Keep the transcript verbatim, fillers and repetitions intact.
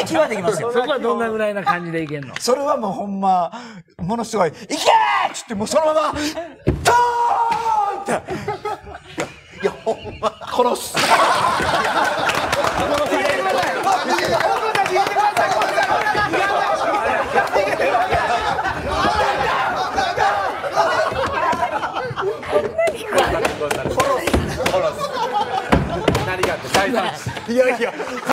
気はできますよ。 そこはどんなぐらいな感じでいけんの？ それはもうほんまものすごい「いけー!」っつってもうそのままドーンっていやほんま殺す。いやいや